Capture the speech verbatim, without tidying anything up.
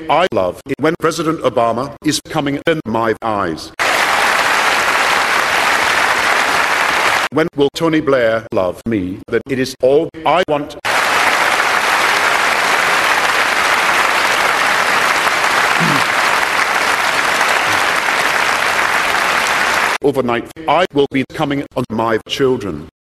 I love it when President Obama is coming in my eyes. When will Tony Blair love me? That it is all I want. Overnight, I will be coming on my children.